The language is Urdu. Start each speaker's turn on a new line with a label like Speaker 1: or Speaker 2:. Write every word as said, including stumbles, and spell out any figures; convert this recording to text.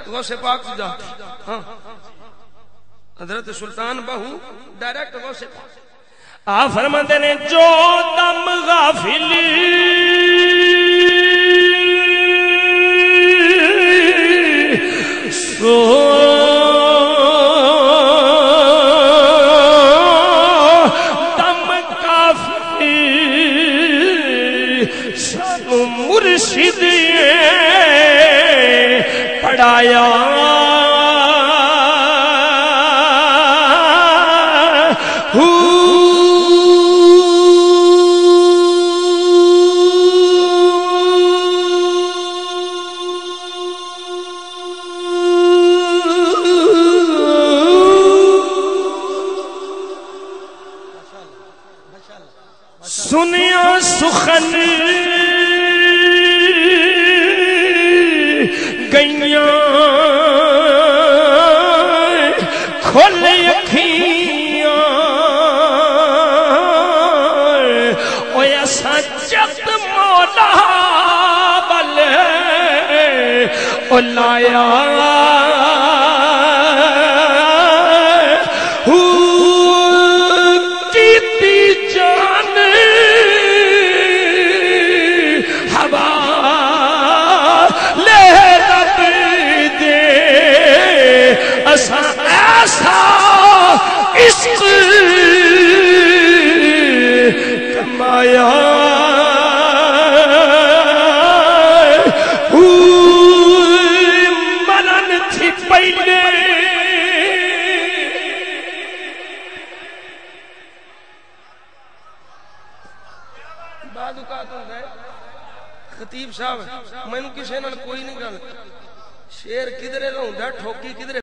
Speaker 1: غوث پاک دا ہاں حضرت سلطان بہو ڈائریکٹ غوث پاک آ فرماتے نے جو دم غافلی سو دم کافی سانو مرشد پڑھایا سنیا سخن گئیاں کھل اکھیاں اوے اساں جت مولا بل او لایا ایسا عشق کمایا مرن تھی پہلے بعد اوقات ہوتا ہے خطیب صاحب میں کسی نال کوئی نہیں گل شیر کدھرے لاؤں ٹھوکی کدھرے